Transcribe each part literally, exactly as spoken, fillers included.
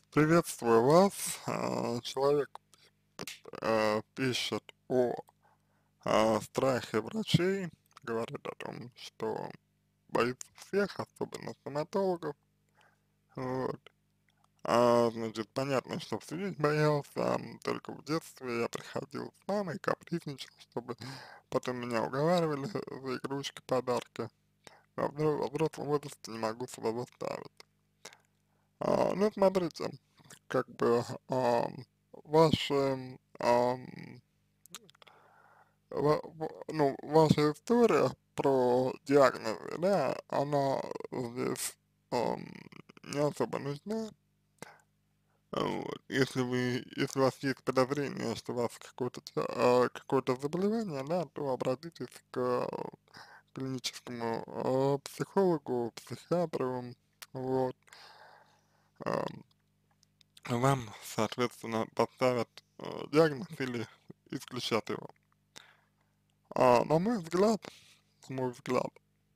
Приветствую вас. А, Человек а, пишет о, а, страхе врачей, говорит о том, что боится всех, особенно стоматологов. Вот. А, значит, понятно, что всю жизнь боялся, м, только в детстве я приходил с мамой, капризничал, чтобы потом меня уговаривали за игрушки, подарки. А в взро- во взрослом возрасте не могу себя заставить. А, ну, смотрите, как бы ам, ваши ам, ва- ва- ну, ваша история про диагнозы, да, она здесь ам, не особо нужна. Вот. Если вы, если у вас есть подозрение, что у вас какое-то те- а, какое-то заболевание, да, то обратитесь к клиническому а, психологу, психиатру, вот. Ам, Вам, соответственно, поставят э, диагноз или исключат его. А, на мой взгляд, на мой взгляд,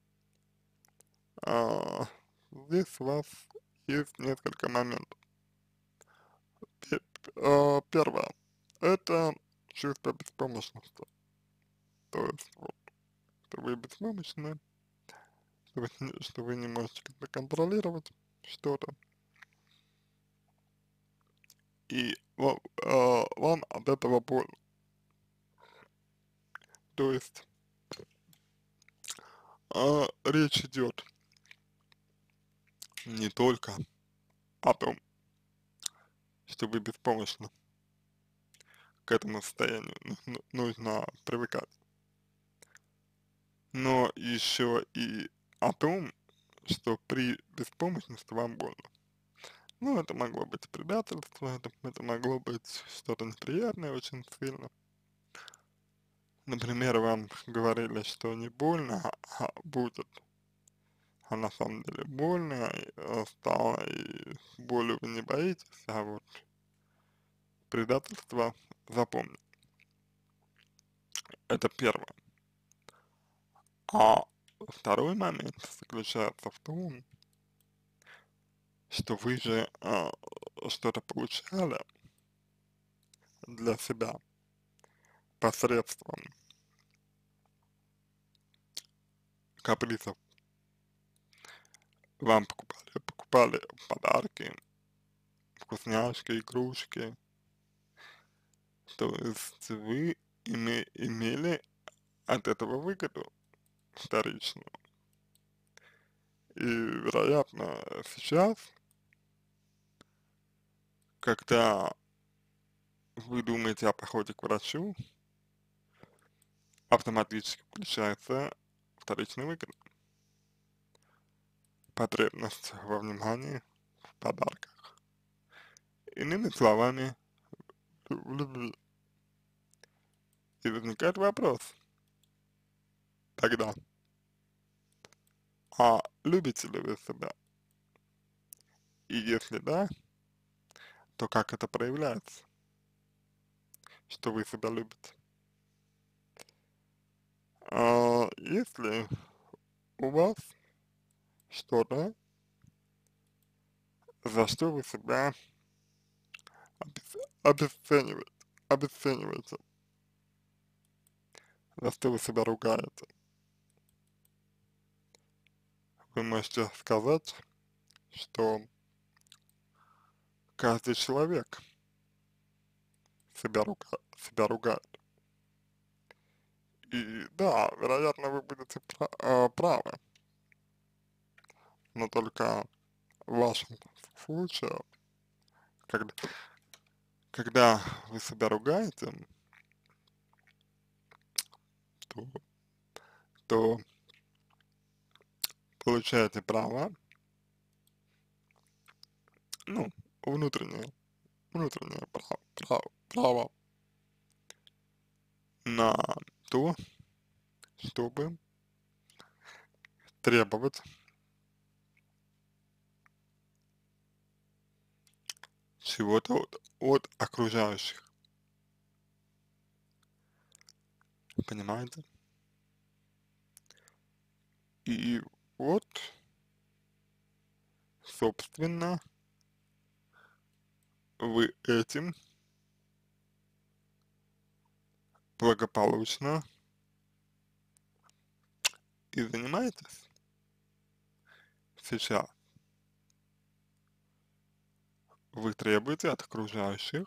а, здесь у вас есть несколько моментов. Пе- а, Первое, это чувство беспомощности. То есть, вот, что вы беспомощны, что вы, не- что вы не можете как-то контролировать что-то, и ва- а, вам от этого больно. То есть, а, речь идет не только о том, что вы беспомощны, к этому состоянию ну- ну- нужно привыкать, но еще и о том, что при беспомощности вам больно. Ну, это могло быть предательство, это, это могло быть что-то неприятное очень сильно. Например, вам говорили, что не больно, а, а будет, а на самом деле больно, и, э, стало, и болью вы не боитесь, а вот предательство запомни. Это первое. А второй момент заключается в том, что вы же а, что-то получали для себя посредством капризов. Вам покупали, покупали подарки, вкусняшки, игрушки. То есть вы име, имели от этого выгоду вторичную. И, вероятно, сейчас, когда вы думаете о походе к врачу, автоматически включается вторичный выгода. Потребность во внимании, в подарках. Иными словами, в любви. И возникает вопрос тогда, а любите ли вы себя? И если да, то как это проявляется, что вы себя любите? А если у вас что-то, за что вы себя обес- обесцениваете, обесцениваете, за что вы себя ругаете, вы можете сказать, что каждый человек себя, руга, себя ругает. И да, вероятно, вы будете пра- а, правы, но только в вашем случае, когда, когда вы себя ругаете, то, то получаете право, ну, внутреннее, внутреннее право, право, право на то, чтобы требовать чего-то от, от окружающих, понимаете? И вот, собственно, вы этим благополучно и занимаетесь сейчас. Вы требуете от окружающих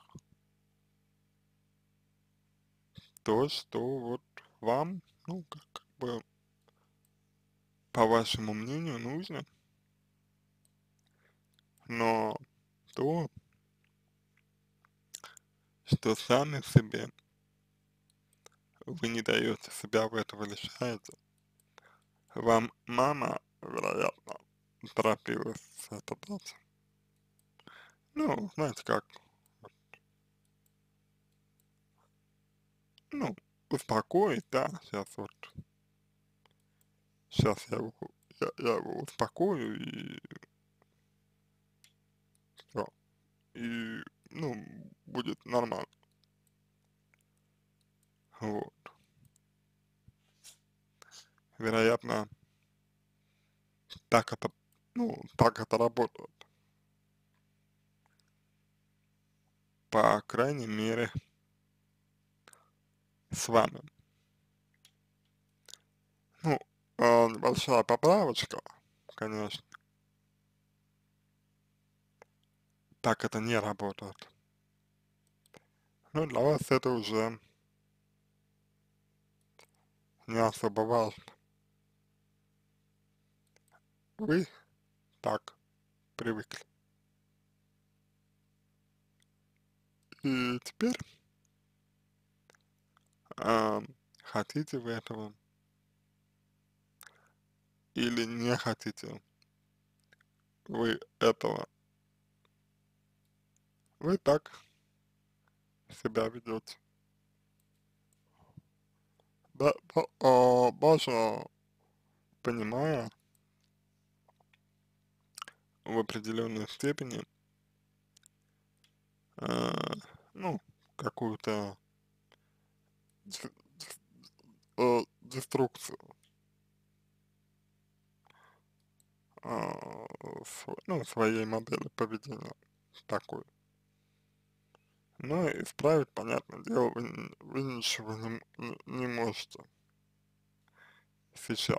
то, что вот вам, ну, как, как бы, по вашему мнению, нужно, но то, что сами себе вы не даете, себя в этого лишаете. Вам мама, вероятно, торопилась это дать. Ну, знаете как, ну, успокоить, да, сейчас вот, сейчас я его, я, я его успокою и все, и, ну, будет нормально, вот. Вероятно, так это, ну, так это работает, по крайней мере, с вами. Ну, а, небольшая поправочка, конечно, так это не работает. Но для вас это уже не особо важно. Вы так привыкли. И теперь, а, хотите вы этого или не хотите вы этого, вы так себя ведете. Да, да, а, даже понимая в определенной степени, а, ну, какую-то дес- дес- э, деструкцию, а, св- ну, своей модели поведения такой. Но исправить, понятное дело, вы, н- вы ничего не, м- не не можете сейчас.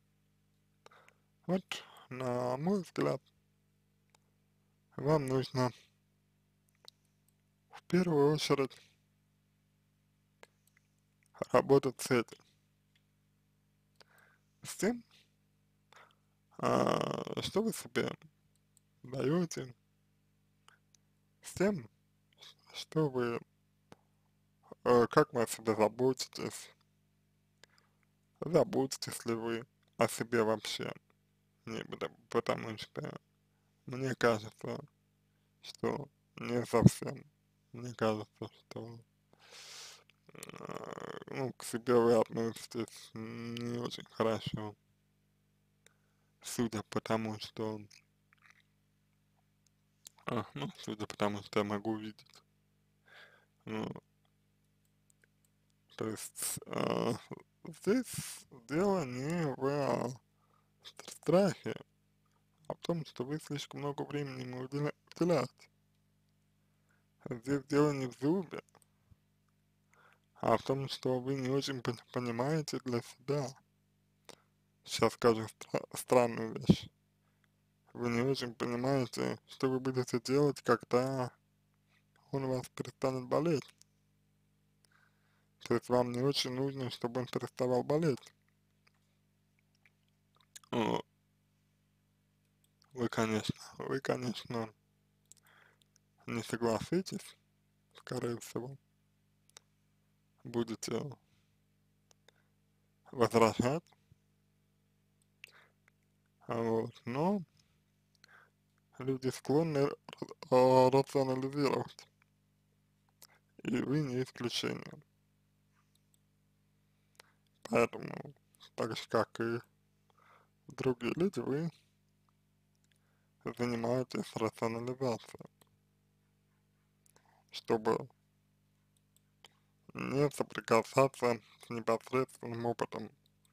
Вот, на мой взгляд, вам нужно в первую очередь работать с этим, с тем, а, что вы себе даете, с тем, что вы, э, как вы о себе заботитесь, заботитесь ли вы о себе вообще, не, потому, потому что мне кажется, что не совсем, мне кажется, что э, ну, к себе вы относитесь не очень хорошо, судя по тому, что, а, ну, судя по тому, что я могу видеть. Ну, то есть, э, здесь дело не в э, страхе, а в том, что вы слишком много времени ему уделя- уделяете. Здесь дело не в зубе, а в том, что вы не очень пон- понимаете для себя. Сейчас скажу стра- странную вещь. Вы не очень понимаете, что вы будете делать, когда он у вас перестанет болеть. То есть вам не очень нужно, чтобы он переставал болеть. О, Вы, конечно, вы, конечно, не согласитесь, скорее всего, будете возражать, а вот, но люди склонны а, рационализировать, и вы не исключение. Поэтому, так же как и другие люди, вы занимаетесь рационализацией, чтобы не соприкасаться с непосредственным опытом,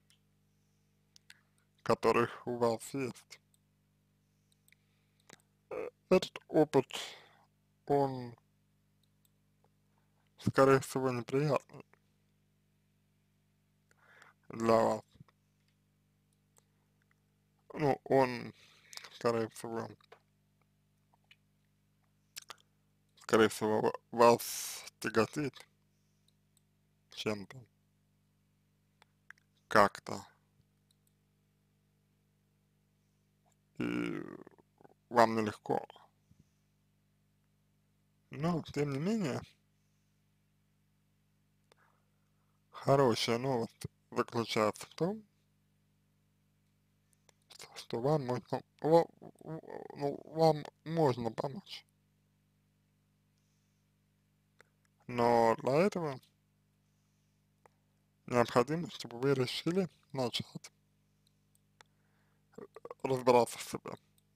который у вас есть. Этот опыт он, скорее всего, неприятный для вас. Ну, он, скорее всего, скорее всего, ва- вас тяготит чем-то, как-то, и вам нелегко. Но, тем не менее, хорошая новость заключается в том, что вам можно, ва- ну, вам можно помочь. Но для этого необходимо, чтобы вы решили начать разбираться в себе.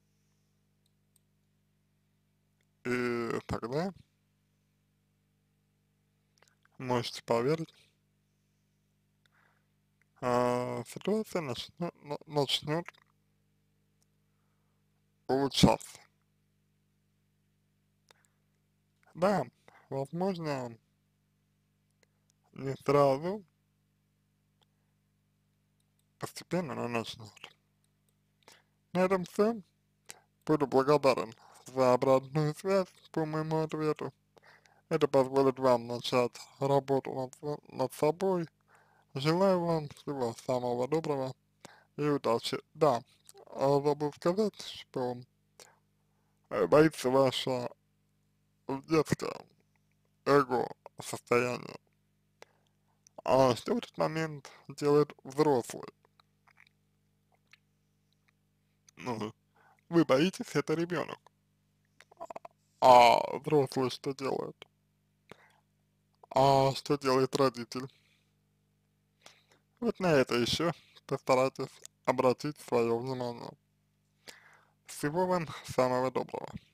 И тогда можете поверить, а, ситуация начнет, начнет улучшаться. Да, возможно, не сразу, постепенно, но начнет. На этом все. Буду благодарен за обратную связь по моему ответу. Это позволит вам начать работу над, над собой. Желаю вам всего самого доброго и удачи. Да, а забыл сказать, что э, боится ваше детское эго состояние. А что в этот момент делает взрослый? Ну, вы боитесь, это ребенок. А взрослый что делает? А что делает родитель? Вот на это еще постарайтесь обратить свое внимание. Всего вам самого доброго.